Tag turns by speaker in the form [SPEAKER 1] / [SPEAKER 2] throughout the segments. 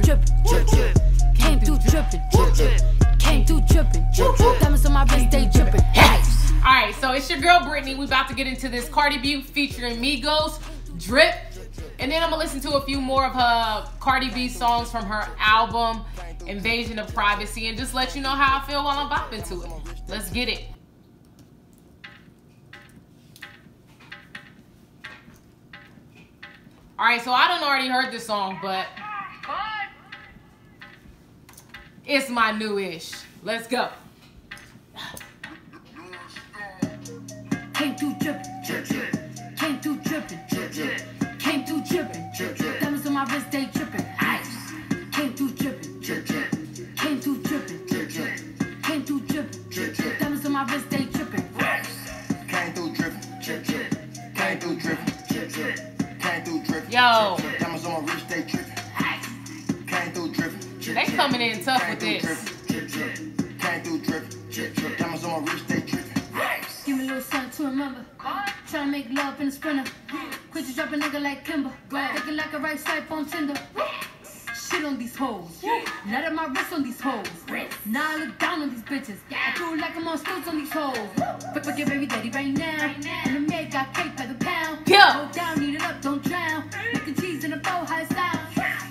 [SPEAKER 1] drippin', drip, drip. Came through drippin', drip, drip. Came through drippin', drip, drip. Diamonds on my wrist, they drippin'.
[SPEAKER 2] Alright, so it's your girl Brittany. We about to get into this Cardi B featuring Migos, Drip. And then I'm gonna listen to a few more of her Cardi B songs from her album, Invasion of Privacy, and just let you know how I feel while I'm bopping to it. Let's get it. Alright, so I done already heard this song, but it's my new-ish. Let's go.
[SPEAKER 1] Came through drippin', drip, drip. Came through drippin', drip, drip. Came through drippin', drip, drip. Diamonds on my wrist, they drippin'. Ice. Came through drippin', drip, drip. Came through drippin', drip, drip. Came through drippin', drip, drip. Diamonds on my wrist, they drippin'.
[SPEAKER 3] Came through drippin', drip, drip. Came through drippin', drip, drip. Came through drippin'.
[SPEAKER 2] Yo.
[SPEAKER 3] Diamonds on my wrist, they drippin'. Came through drippin'.
[SPEAKER 2] They coming in tough with this.
[SPEAKER 3] Came through drippin', drip, drip. Diamonds on my wrist, they drippin'.
[SPEAKER 1] Give me a little something to remember. Tryna make love in a sprinter. Quit to drop a nigga like Kimber. Looking like a right swipe on Tinder. Shit on these hoes. Let up my wrist on these hoes. Now I look down on these bitches. I do like I'm on stilts on these hoes. Fuck your baby daddy right now. And the maid got cake by the pound. Go down, eat it up, don't drown. Making cheese in a bow, high style.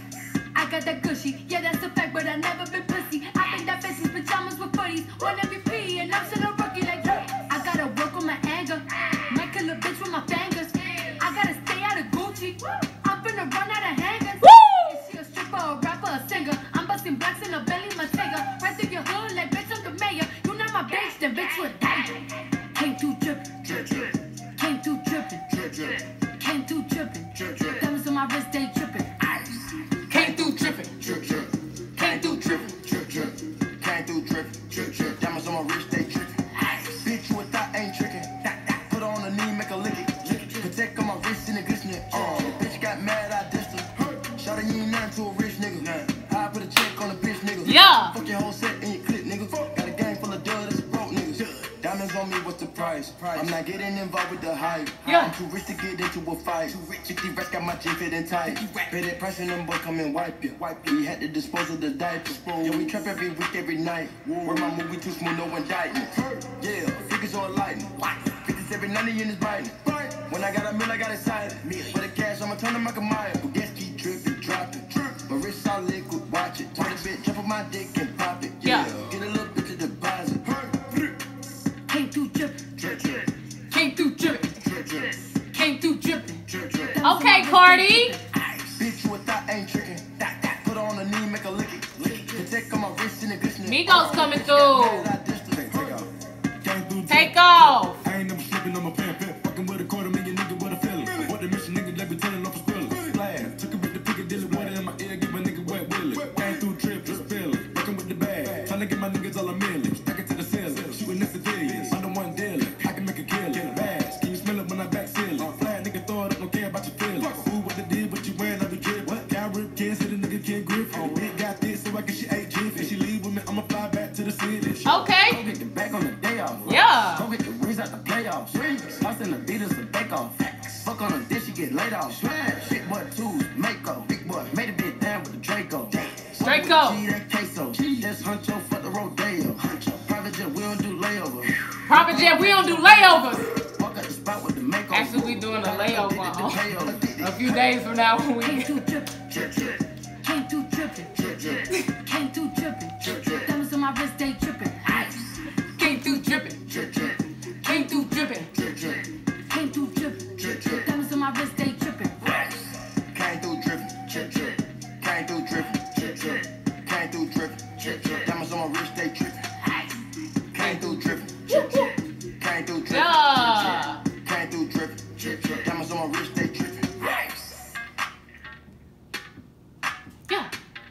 [SPEAKER 1] I got that gushy, yeah that's a fact, but I never been pussy. I think that bitch's pajamas with footies. One MVP and I'm still a rookie like I gotta work on my anger. Might kill a bitch with my fingers. I gotta stay out of Gucci. I'm finna run out of hangers. Is she a stripper, a rapper, a singer? I'm busting blacks in a belly, my tiger. Right through your hood like bitch I'm the mayor. You not my bitch, then bitch you a die. Came through drippin', drip, drip. Came through drippin', drip, drip. Came through drippin', drip, drip. Diamonds on my wrist, they drippin'.
[SPEAKER 2] Came through drippin',
[SPEAKER 3] Drip, drip. Came through drippin', drip, drip. Came through drippin', drip, drip. Diamonds on my wrist, they drippin'. Bitch, you a thought ain't trickin'. Put her on the knee, make her lick it. Protect on my wrist and it glistening. Bitch got mad, I dissed her. Shawty, you ain't nothing to a rich nigga. I put a check on a bitch nigga.
[SPEAKER 2] Yeah.
[SPEAKER 3] Fuck your whole set and your clip, nigga. Got a gang full of duds, that's a broke nigga. Diamonds on me, what's the price? I'm not getting involved with the hype.
[SPEAKER 2] Yeah.
[SPEAKER 3] I'm too rich to get into a fight. 50 racks got my jean fitting tight. Pay that price and them boy come and wipe you. We had to dispose of the diapers. Yeah, we trap every week, every night. Where my movie too smooth, no indictment. Yeah, figures on lightning. 50s every 90 in his biting. When I got a meal, I got excited. For the cash, I'ma turn to Michael Myers. Gas keep dripping, dropping. My wrist all liquid, watch it. Turn a bit, jump on my dick and pop it.
[SPEAKER 2] Yeah.
[SPEAKER 3] Get a little bit to deposit.
[SPEAKER 1] Came through drippin',
[SPEAKER 3] Drip, drip.
[SPEAKER 2] Came through drippin',
[SPEAKER 3] Drip, drip.
[SPEAKER 2] came through drippin'.
[SPEAKER 3] Drip, drip.
[SPEAKER 2] Okay, Cardi.
[SPEAKER 3] Bitch, you a thought ain't trickin'. Put her on the knee, make her lick it. Protect on my wrist and it glistening.
[SPEAKER 2] Migos coming through. Take
[SPEAKER 3] I
[SPEAKER 2] off.
[SPEAKER 3] ain't never slipping on my pant. Fucking with a $250,000 nigga, what a feeling. What the mission nigga, they be telling off a spiller. Splash. Took a bit to Piccadilly, water in my ear, give a nigga wet willy. Came through trip, just feeling. Fucking with the bag. Trying to get my niggas all a million. Stack it to the ceiling. Shooting this civilians. Under one dealer. I can make a kill. Get a bags. Can you smell it when I back seal it? Flat nigga throw it up, don't care about your feelings. Ooh, what they did, what you wearing, I be drip. What? Got rip kids, hit a nigga can't grip. Bitch got this, so I guess she ate jiff. If she leave with me, I'ma fly back to the city.
[SPEAKER 2] Okay.
[SPEAKER 3] Go get the back on the day off.
[SPEAKER 2] Yeah.
[SPEAKER 3] Go get the wings out the playoffs. House in the beaters and bake off. Fuck on a dish, she get laid off. Big boy tools, Mako. Big boy made a bit down with the Draco.
[SPEAKER 2] Draco.
[SPEAKER 3] That queso. Just huncho, fuck the rodeo. Private jet, we don't do layovers.
[SPEAKER 2] Private jet, we don't do layovers.
[SPEAKER 3] Walk out the spot with the makeover.
[SPEAKER 2] Actually, we doing a layover a few days from now when we.
[SPEAKER 1] Came through drippin', drip, drip. Came through drippin', drip, drip. Came through drippin', drip, drip. Diamonds on my wrist, they drippin'.
[SPEAKER 2] Came through drippin',
[SPEAKER 3] Drip, drip,
[SPEAKER 2] came through drippin'.
[SPEAKER 3] drip, drip.
[SPEAKER 1] Came through drippin',
[SPEAKER 3] Drip, drip.
[SPEAKER 1] diamonds on my wrist, they drippin'.
[SPEAKER 3] Came through drippin', drip, drip. Came through drippin', drip, drip. Came through drippin', drip, drip. Diamonds on my wrist, they drippin'. Came through drippin', drip, drip. Came through drippin',
[SPEAKER 2] Yeah.
[SPEAKER 3] came through drippin', drip, drip. Diamonds on my wrist, they drippin'.
[SPEAKER 2] Yeah.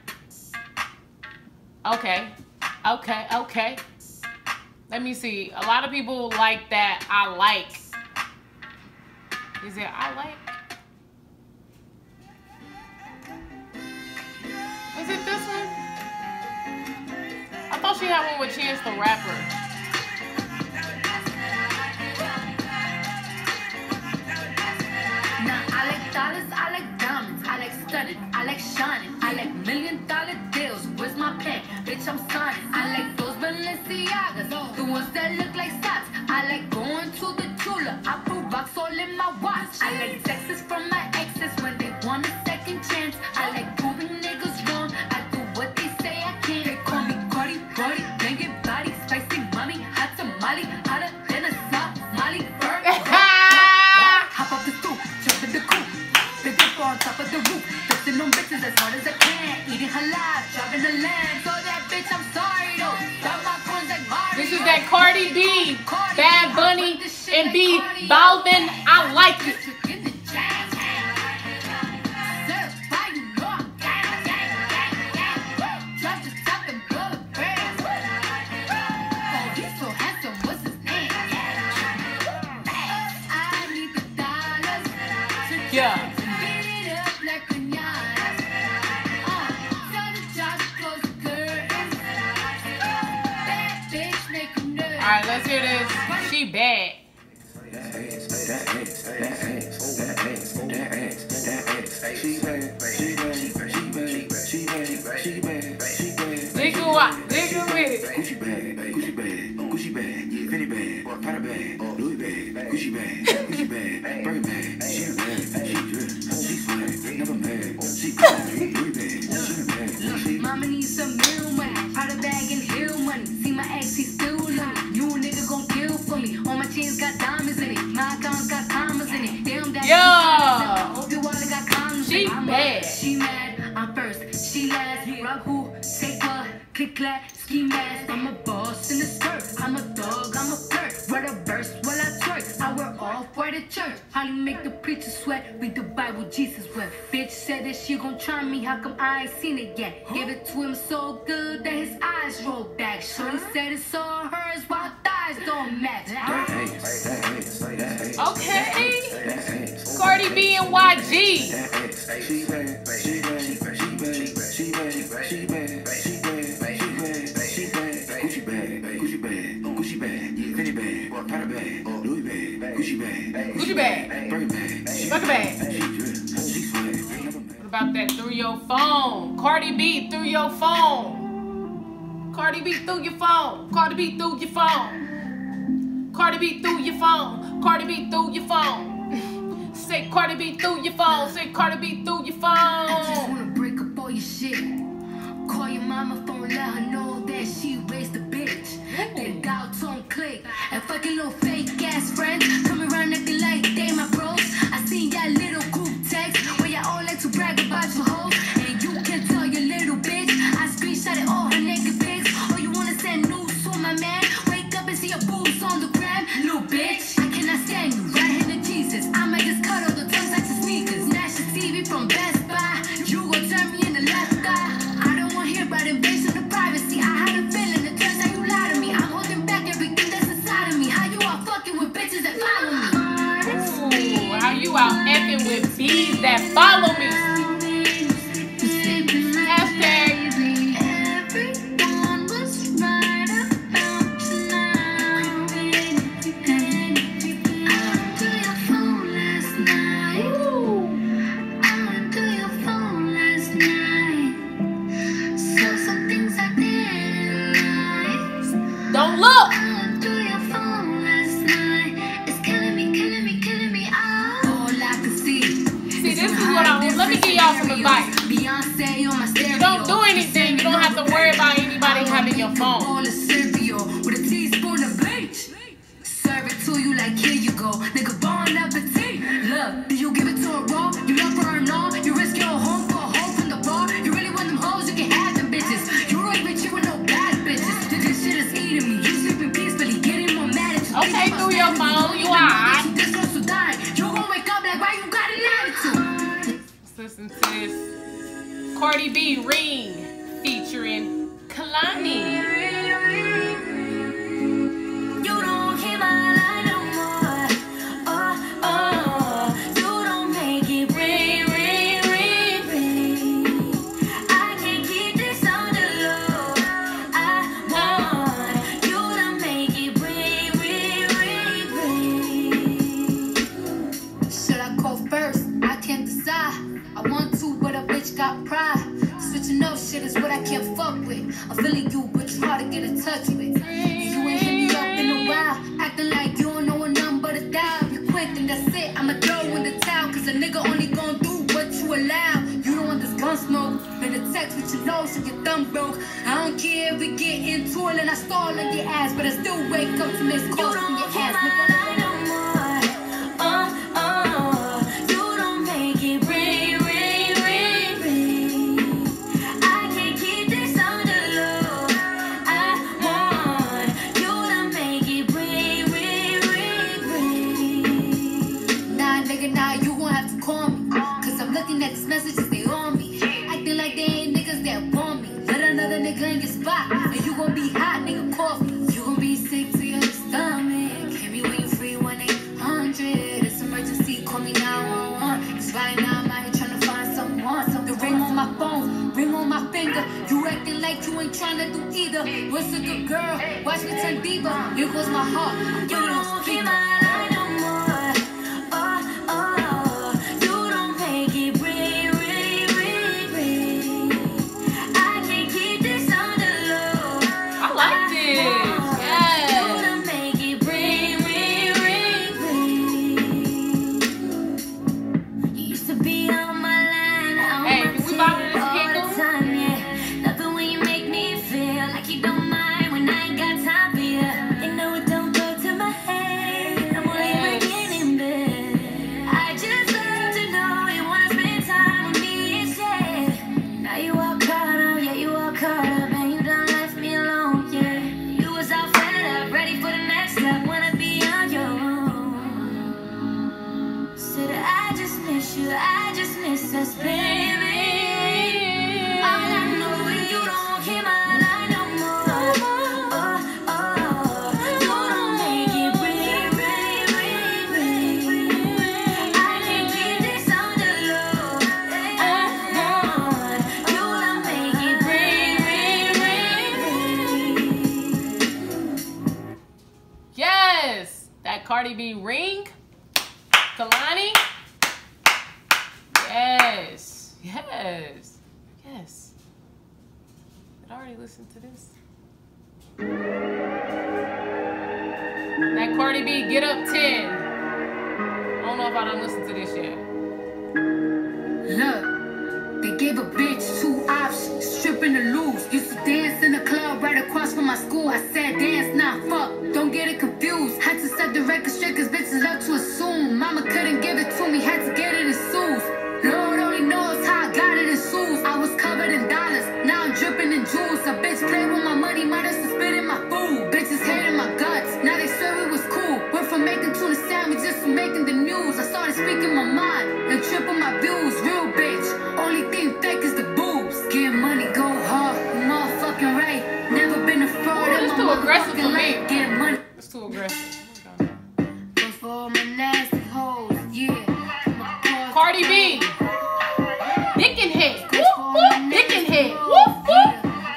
[SPEAKER 2] Okay. Okay. Okay. Let me see. A lot of people like that. I like. Is it I like? Is it this one? I thought she had one with Chance the Rapper.
[SPEAKER 1] Now I like dollars, I like diamonds, I like studded, I like shining, I like $1 million on top of the roof. Fixing them bitches as hard as I can. Eating halal, driving the lamb. So that bitch, I'm sorry though. Got my coins like Mario.
[SPEAKER 2] This is that Cardi B, Bad Bunny, and B Balvin. I like it. Yeah. Alright, let's hear this. She bad. Nigga what? Nigga with it.
[SPEAKER 3] Gucci bag, Gucci bag, Gucci bag, Fendi bag, Prada bag, Louis bag, Gucci bag, Gucci bag, Birkin bag, she bad, she drip, she swag, never mad, she bad, Louis bag, she bad.
[SPEAKER 1] Look, mama needs some real money, Prada bag and hill money. See my ex, he still love me. You nigga gon' kill for me. All my chains got diamonds in it, my accounts got commas in it. Damn that.
[SPEAKER 2] Yo,
[SPEAKER 1] hope your wallet got commas.
[SPEAKER 2] she bad.
[SPEAKER 1] She mad, I'm first, she last. Rock who, take her, click clack, ski mask. I'm a boss in the skirt, I'm a dog, I'm a flirt. Write a verse while I twerk, I wear all white at church. Holly make the preacher sweat, read the Bible, Jesus wept. Bitch said that she gon' try me, how come I ain't seen it yet? Gave it to him so good that his eyes rolled back. Shorty said it's all hers while thighs don't match.
[SPEAKER 2] Okay. Cardi B and YG. Gucci bag. Birkin bag. What about that through your phone? Cardi B through your phone. Cardi B through your phone. Cardi B through your phone. Cardi B through your phone. Cardi B through your phone. Say Cardi B through your phone. Say Cardi B through your phone.
[SPEAKER 1] I just wanna break up all your shit. Call your mama phone, let her know that she raised a bitch. Then dial tone click. And fucking little fake ass friends coming around acting like they my bros. I seen y'all little group text where y'all all like to brag about your hoes. And you can tell your little bitch I screenshotted all her naked pics. Or you wanna send news to my man? Wake up and see your boobs on the gram, little bitch. I cannot stand you, right hand to Jesus. I might just cut all the tongues like your sneakers. Snatch the TV from Best Buy. You gon' turn me in the left eye. I don't wanna hear about invasion of privacy. I had a feeling it turns out you lie to me. I'm holding back everything that's inside of me. How you all fucking with bitches that follow me?
[SPEAKER 2] Ooh, how you out effing with bees that follow me? Hashtag.
[SPEAKER 1] Everyone was right about tonight. I went to your phone last night. I went to your phone last night. Saw some things I didn't like.
[SPEAKER 2] Don't look.
[SPEAKER 1] I went to your phone last night. It's killing me, killing me, killing me. All I can see.
[SPEAKER 2] See, this is what I want. Let me give y'all some advice.
[SPEAKER 1] Beyonce on my stereo.
[SPEAKER 2] You don't do anything. You don't have to worry about anybody having your phone.
[SPEAKER 1] All a cereal with a teaspoon of bleach. Serve it to you like here you go. Nigga, bon appetit. Look, do you give it to her raw? You love her or no? You risk your home for a home from the bar? You really want them hoes? You can have them bitches. You ain't rich, you with no bad bitches. This shit is eating me. You sleeping peacefully, getting more mad at you.
[SPEAKER 2] Okay, through your phone, you alright.
[SPEAKER 1] This girl's so dying. You gon' wake up like, why you got an attitude?
[SPEAKER 2] Let's listen to this. Cardi B Ring featuring Kalani.
[SPEAKER 1] You don't hear my line no more. Oh, oh, you don't make it ring, ring, ring, ring. I can't keep this on the low. I want you to make it ring, ring, ring, ring. Should I go first? I can't decide. I want to, but a bitch got pride. Switching up shit is what I can't fuck with. I'm feeling you, but you hard to get in touch with. You ain't hit me up in a while, acting like you don't know nothing but a dive. You quick and that's it, I'ma throw in the towel. Cause a nigga only gon' do what you allow. You don't want this gun smoke, better text with your nose if your thumb broke. I don't care if we get into it and I stall on your ass, but I still wake up to miss calls from your ass, nigga. You don't make it ring. messages, they on me. Acting like they ain't niggas that want me. Let another nigga in your spot, and you gon' be hot, nigga, call me. You gon' be sick to your stomach. Hit me when you free, 1-800. It's emergency, call me 911. Cause right now I'm out here trying to find someone. The ring on my phone, ring on my finger. You acting like you ain't trying to do either. What's a good girl? Watch me turn diva. Here goes my heart. You don't keep my line no more. Oh, oh, you don't make it ring, ring, ring, ring. I can't keep this on the low.
[SPEAKER 2] I like this. Yes.
[SPEAKER 1] You don't make it ring, ring, ring, ring. You used to be on my line.
[SPEAKER 2] Hey, can we bother this
[SPEAKER 1] all
[SPEAKER 2] Kiko?
[SPEAKER 1] the time, yeah. Love it when you make me feel like you don't mind when I ain't got time for you. You know it don't go to my head. I'm only working in bed. I just love to know you wanna spend time with me instead. Now you all caught up, yeah, you all caught up, and you done left me alone, yeah. You was all fed up, ready for the next step, wanna be on your own. Said I just miss you, I just miss us, baby. All I know is you don't hear my line no more. Oh, oh, you don't make it ring, ring, ring, ring. I can't keep this on the low. You don't make it ring, ring, ring.
[SPEAKER 2] Yes, that Cardi B ring. Kalani. Yes, yes, yes. Did I already listen to this? That Cardi B Get Up 10. I don't know if I done listened to this yet.
[SPEAKER 1] Look, they gave a bitch 2 options, stripping to lose. Used to dance in the club right across from my school. I said dance, nah, fuck, don't get it confused. Had to set the record straight cause bitches love to assume. Mama couldn't give it to me, had to get it in Sue's. Lord only knows how I got it in shoes. I was covered in dollars, now I'm dripping in jewels. A bitch played with my money, might have to spit in my food. Bitches hated my guts, now they swear it was cool. Went from making tuna sandwiches to making the news. I started speaking my mind and triple my views. Real bitch, only thing fake is the boobs. Get money, go hard, motherfucking right. Never been a fraud.
[SPEAKER 2] Ooh, it's too aggressive for me.
[SPEAKER 1] Get money.
[SPEAKER 2] It's too aggressive.
[SPEAKER 1] Goes for all my nasty hoes, yeah.
[SPEAKER 2] Cardi B. Dick and head. Whoop, whoop. Dick and head. Whoop, whoop.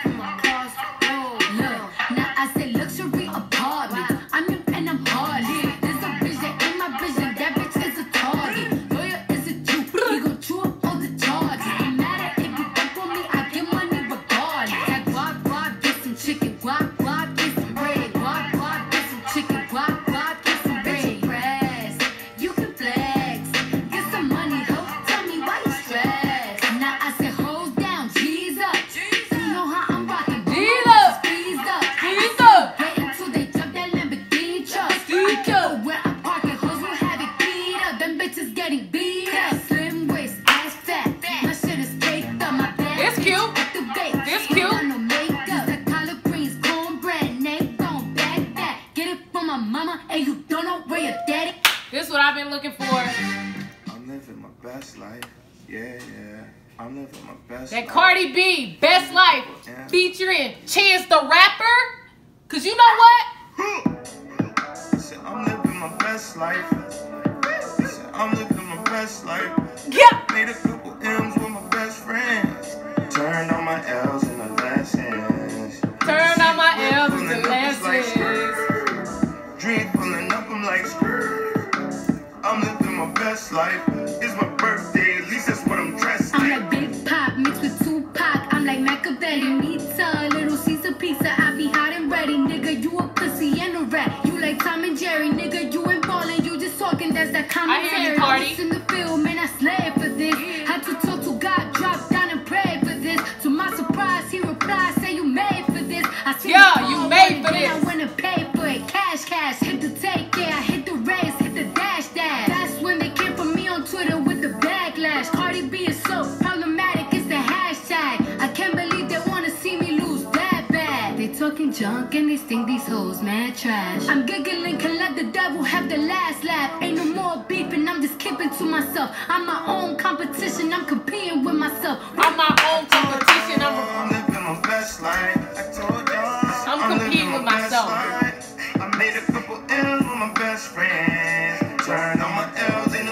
[SPEAKER 1] Now I say luxury apartment. I'm in and I'm hardly. There's a vision in my vision. That bitch is a target. Lawyer is a Jew. He gon' chew up all the charges. No matter if you fuck with me, I get money regardless. That guap, guap, get some chicken. Guap, guap, get some bread. Guap, guap, get some chicken. Guap, guap, get some bread. Press. You can flex. Get some money, ho. Tell me why you stressed. Now I say hold down, G's up. You know how I'm rocking.
[SPEAKER 2] G's up.
[SPEAKER 1] Squeeze up.
[SPEAKER 2] Squeeze up.
[SPEAKER 1] Wait until they drop that Lamborghini truck. I go where I park it, hoes will have it beat up. Them bitches getting beat up. Slim waist, ass fat. My shit is caked up. My bag
[SPEAKER 2] It's cute.
[SPEAKER 1] activate.
[SPEAKER 2] It's
[SPEAKER 1] Ain't
[SPEAKER 2] cute.
[SPEAKER 1] got no makeup. The collard greens, cornbread, name gon' back that. Get it from my mama, and you don't know where your daddy.
[SPEAKER 2] This is what I've been looking for.
[SPEAKER 4] I'm living my best life. Yeah, yeah. I'm living my best
[SPEAKER 2] That
[SPEAKER 4] life.
[SPEAKER 2] Cardi B, Best Life,
[SPEAKER 4] Yeah.
[SPEAKER 2] featuring Chance the Rapper. Cause you know what?
[SPEAKER 4] Said, I'm living my best life. Said, I'm living my best life.
[SPEAKER 2] Yeah.
[SPEAKER 4] Made a couple M's with my best friends. Turned on my L's in the lessons.
[SPEAKER 2] Turn on my L's
[SPEAKER 4] Pulling
[SPEAKER 2] into
[SPEAKER 4] up, it's like
[SPEAKER 2] lessons.
[SPEAKER 4] Dream pulling up, I'm like skirt. I'm living my best life. It's my birthday, at least that's what I'm dressed
[SPEAKER 1] I'm
[SPEAKER 4] like.
[SPEAKER 1] like Big Pop mixed with Tupac. I'm like Machiavelli, Nita, Little Caesar pizza. I be hot and ready, nigga. You a pussy and a rat. You like Tom and Jerry, nigga. You ain't ballin', you just talking. That's that commentary.
[SPEAKER 2] I hear you, Cardi.
[SPEAKER 1] I was in the field, man. I slayed for this. Had to talk to God, drop down and pray for this. To my surprise, he replied, say you made for this. I see
[SPEAKER 2] Yeah,
[SPEAKER 1] the
[SPEAKER 2] you
[SPEAKER 1] ball,
[SPEAKER 2] made
[SPEAKER 1] but
[SPEAKER 2] for
[SPEAKER 1] then
[SPEAKER 2] this.
[SPEAKER 1] I went and paid for it. Cash, cash, hit the take, yeah. I hit the race, hit the dash, dash. That's when they came for me on Twitter with the backlash. Cardi B is so problematic, it's the hashtag. I can't believe they wanna see me lose that bad. They talking junk and they think these hoes mad trash. I'm giggling, can let the devil have the last laugh. Ain't no more beefing, I'm just kipping to myself. I'm my own competition, I'm competing with myself.
[SPEAKER 2] I'm my own competition,
[SPEAKER 4] I'm living my best life. I told y'all
[SPEAKER 2] I'm competing with myself.
[SPEAKER 4] I made a couple L's with my best friend. Turned all my L's into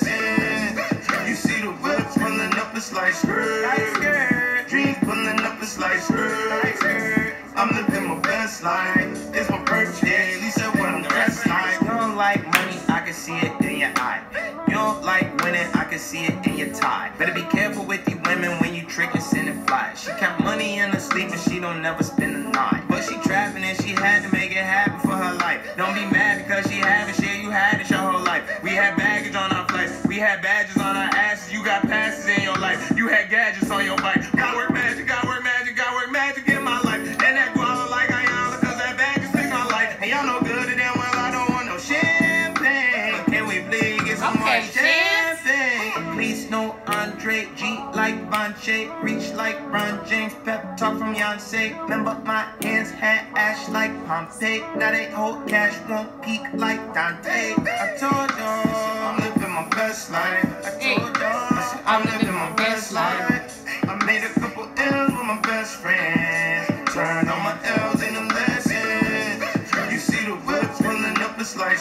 [SPEAKER 4] lessons. You see the whip pulling up, it's like skirt. Dreams pulling up, it's like skirt. I'm living my best life. It's my birthday, at least that's what I'm dressed like.
[SPEAKER 5] You don't like money, I can see it in your eye. You don't like winning, I can see it in your tie. Better be careful with these women when you trick and send it fly. She count money in her sleep and she don't never spend the night. But she trapping and she had to make it happen for her life. Don't be mad because she having shit, you had it your whole life. We had baggage on our flights, we had badges on our asses. You got passes in your life, you had gadgets on your bike. Gotta work magic, gotta work magic, gotta work magic in my life. And that guava like Ayala, cause that bag is fix my life. And y'all know good and damn well I don't want no champagne. But can we please get some more champagne? Please no Andre G like Bonche, reach like Ron James, pep talk from Beyonce. Remember my hands had ash like Pompeii. Now they hold cash, won't peak like Dante. I told y'all
[SPEAKER 4] I'm living my best life. I told y'all I'm living my best life. I made a couple L's with my best friend. Turned all my L's into lessons. You see the whip pulling up, it's like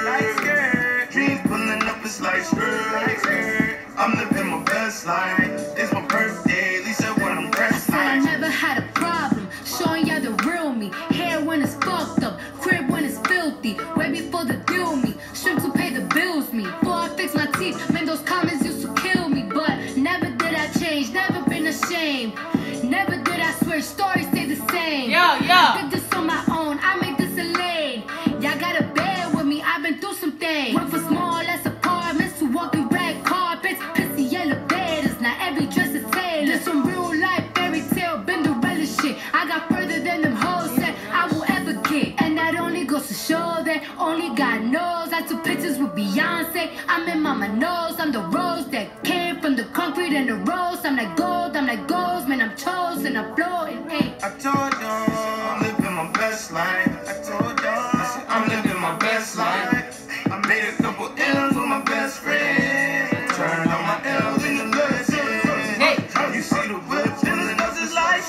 [SPEAKER 4] skirt. Dreams pulling up, it's like skirt. I'm living my best life. It's my birthday, at least that's what I'm dressed
[SPEAKER 1] Said I
[SPEAKER 4] like.
[SPEAKER 1] never had a problem showing y'all the real me. Hair when it's fucked up, crib when it's filthy. Way before the deal me, shrimp to pay the bills me. Before I fix my teeth, man, those comments used to kill me. But never did I change, never been ashamed. Never did I switch, stories stay the same. I did this on my own, I made this a lane. Y'all gotta bear with me, I've been through some things. Went from small ass apartments to walking red carpets, pissy elevators, now every dress is tailored. This some real life fairy tale, Cinderella shit. I got further than them hoes that I will ever get. And that only goes to show that only God knows. I took pictures with Beyonce, I'm in mama knows. I'm the rose that came from the concrete and the rose. I'm like gold, man, I'm chosen, I'm floating, ayy.
[SPEAKER 4] I told y'all I'm living my best life. I told y'all I'm living my best life. I made a couple L's with my best friend. Turned all my L's into lessons. You see the whip filling up, it's like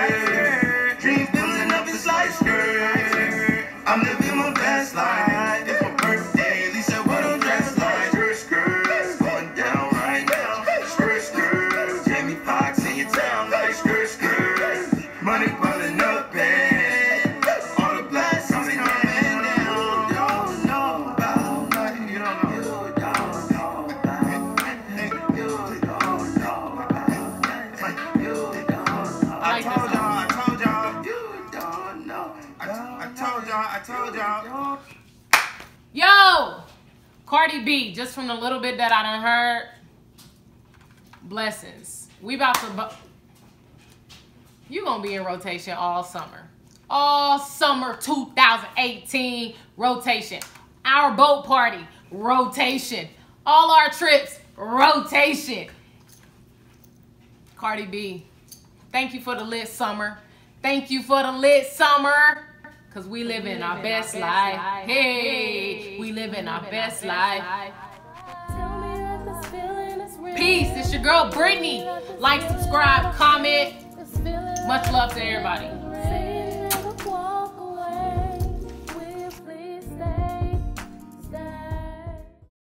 [SPEAKER 4] skirt. Dreams filling up, it's like skirt. I'm living my best life. It's my birthday, at least that's what I'm dressed like. Skirt, going down right now. Skirt, Jamie Foxx in your town like skirt. Money piling up and all the blessings coming down. You don't know about nothing. You don't know. You don't know about nothing. You don't know about nothing. You don't know. I told y'all. You don't know. I told y'all.
[SPEAKER 2] Yo, Cardi B, just from the little bit that I done heard, blessings. We about to, you gonna be in rotation all summer. All summer 2018 rotation. Our boat party, rotation. All our trips, rotation. Cardi B, thank you for the lit summer. Thank you for the lit summer. Cause we live in our best life. Hey, we live in our best life. Peace. It's your girl Brittany. Like, subscribe, comment. Much love to everybody.